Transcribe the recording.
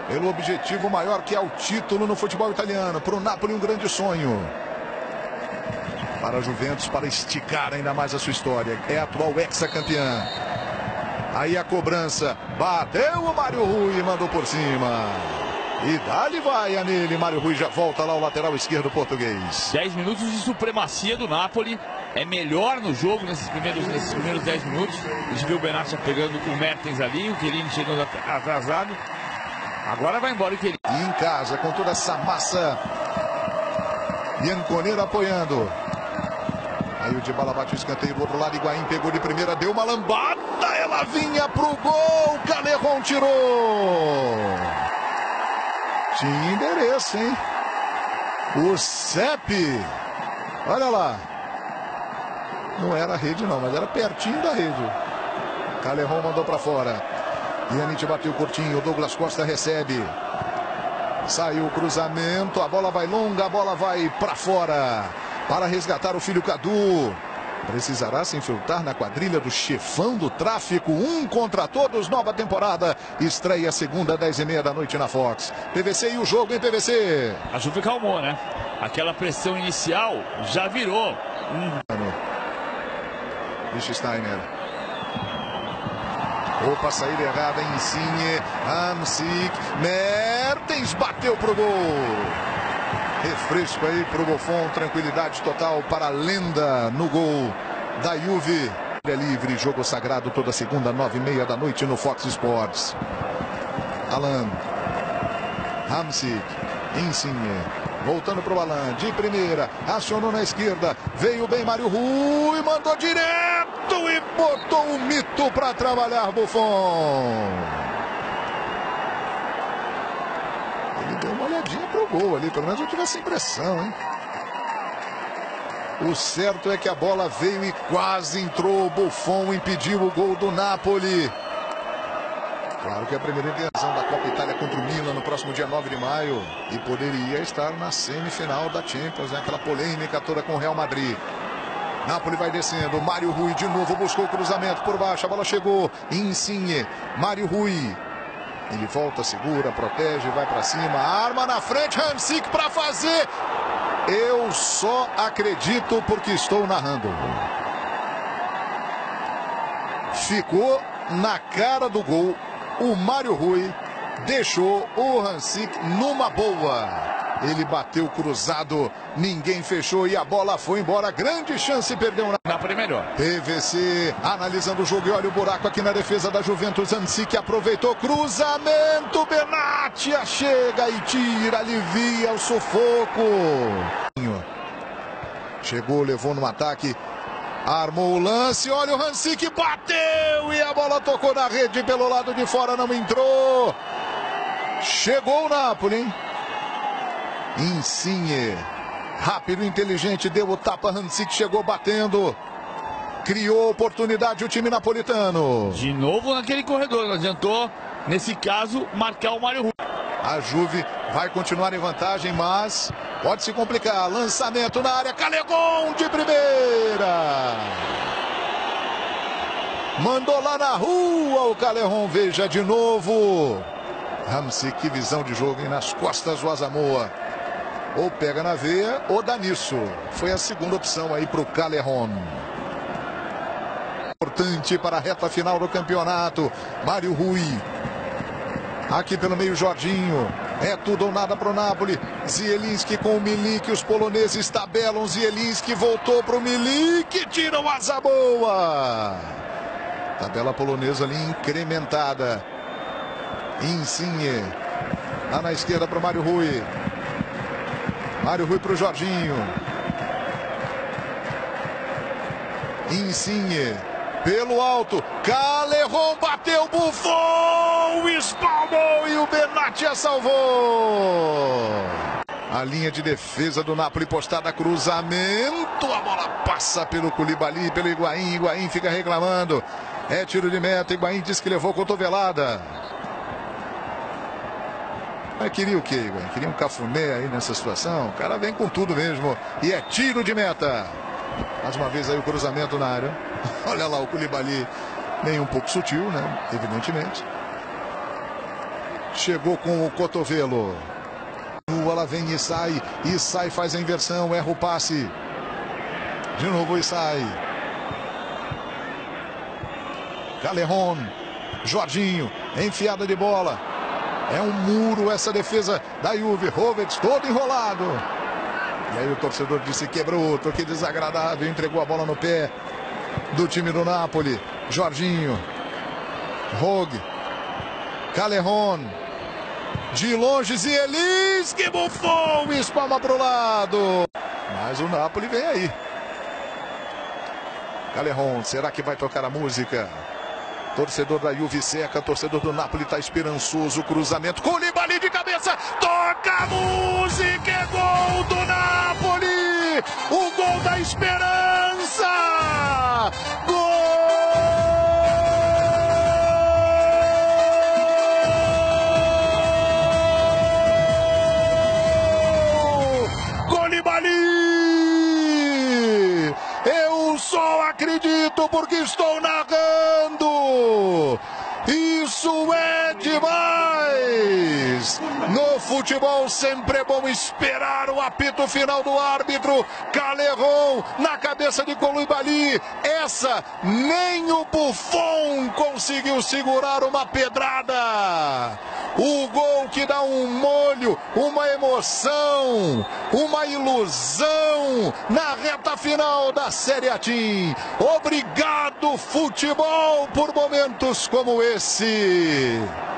pelo objetivo maior que é o título no futebol italiano. Para o Napoli um grande sonho. Para a Juventus, para esticar ainda mais a sua história. É a atual hexacampeã. Aí a cobrança. Bateu o Mário Rui e mandou por cima. E dali vai a nele. Mário Rui já volta lá o lateral esquerdo português. 10 minutos de supremacia do Napoli. É melhor no jogo nesses primeiros 10 minutos. A gente viu o Benatia pegando o Mertens ali, o Chiellini chegando atrasado. Agora vai embora o Chiellini. E em casa, com toda essa massa. Bianconero apoiando. Aí o Dybala bate o escanteio do outro lado. Higuaín pegou de primeira, deu uma lambada. Ela vinha pro gol. Callejon tirou. Tinha endereço, hein? O Sepp. Olha lá. Não era a rede não, mas era pertinho da rede. Callejon mandou para fora. Pjanic bateu curtinho. Douglas Costa recebe. Saiu o cruzamento. A bola vai longa, a bola vai para fora. Para resgatar o filho Cadu. Precisará se infiltrar na quadrilha do chefão do tráfico. Um contra todos, nova temporada. Estreia segunda, 10h30 da noite na Fox. PVC e o jogo em PVC. A Juve calmou, né? Aquela pressão inicial já virou. Lichtsteiner. Opa, saída errada. Insigne. Hamsik. Mertens bateu pro gol. Refresco aí pro Buffon, tranquilidade total para a lenda no gol da Juve. É livre, jogo sagrado toda segunda, 9h30 da noite no Fox Sports. Alan. Hamsik. Insigne. Voltando pro Alan, de primeira, acionou na esquerda, veio bem Mário Rui, mandou direto e botou o mito para trabalhar Buffon. Ele deu uma olhadinha pro gol ali, pelo menos eu tive essa impressão, hein? O certo é que a bola veio e quase entrou. Buffon impediu o gol do Napoli. Claro que é a primeira intenção da Copa Itália contra o Milan no próximo dia 9 de maio. E poderia estar na semifinal da Champions, né? Aquela polêmica toda com o Real Madrid. Napoli vai descendo. Mário Rui de novo buscou o cruzamento por baixo. A bola chegou. Insigne. Mário Rui. Ele volta, segura, protege, vai para cima. Arma na frente. Hamsik para fazer. Eu só acredito porque estou narrando. Ficou na cara do gol. O Mário Rui deixou o Hamsik numa boa. Ele bateu cruzado, ninguém fechou e a bola foi embora. Grande chance, perdeu na primeira. PVC analisando o jogo e olha o buraco aqui na defesa da Juventus. Hamsik aproveitou, cruzamento, Benatia chega e tira, alivia o sufoco. Chegou, levou no ataque. Armou o lance, olha o Hamsik, bateu e a bola tocou na rede pelo lado de fora, não entrou. Chegou o Napoli, hein? Insigne, rápido, inteligente, deu o tapa, Hamsik chegou batendo. Criou oportunidade o time napolitano. De novo naquele corredor, não adiantou, nesse caso, marcar o Mário Rui. A Juve vai continuar em vantagem, mas pode se complicar. Lançamento na área, Callejon de primeira. Mandou lá na rua o Callejon, veja de novo. Hamsik, que visão de jogo, hein? Nas costas do Asamoah. Ou pega na veia ou dá nisso. Foi a segunda opção aí para o Callejon. Importante para a reta final do campeonato. Mário Rui. Aqui pelo meio, Jorginho. É tudo ou nada para o Napoli. Zielinski com o Milik. Os poloneses tabelam. Zielinski voltou para o Milik. Tira o Asamoah. Tabela polonesa ali incrementada. Insigne. Lá na esquerda para o Mário Rui. Mário Rui para o Jorginho. Insigne. Pelo alto. Callejon bateu. Buffon espalmou e o Benatia salvou. A linha de defesa do Napoli postada, cruzamento. A bola passa pelo Koulibaly, pelo Higuaín. Higuaín fica reclamando. É tiro de meta. Higuaín diz que levou cotovelada. Mas queria o quê, Higuaín? Queria um cafuné aí nessa situação? O cara vem com tudo mesmo. E é tiro de meta. Mais uma vez aí o cruzamento na área. Olha lá o Koulibaly, nem um pouco sutil, né? Evidentemente. Chegou com o cotovelo. Ela vem e sai, faz a inversão, erra o passe. De novo e sai. Callejon, Jorginho, enfiada de bola. É um muro essa defesa da Juve. Roberts todo enrolado. E aí o torcedor disse quebrou, que desagradável. Entregou a bola no pé do time do Napoli. Jorginho, Rogue, Callejon. De longe, Zielinski, que Buffon, espalma para o lado. Mas o Napoli vem aí. Callejon, será que vai tocar a música? Torcedor da Juve seca, torcedor do Napoli está esperançoso. Cruzamento, Koulibaly de cabeça, toca a música, é gol do Napoli! O gol da esperança! Gol! Eu só acredito porque estou narrando. Isso é demais! No futebol sempre é bom esperar o apito final do árbitro. Callejon na cabeça de Koulibaly. Essa nem o Buffon conseguiu segurar uma pedrada. O gol que dá um molho, uma emoção, uma ilusão na reta final da Série A Team. Obrigado, futebol, por momentos como esse.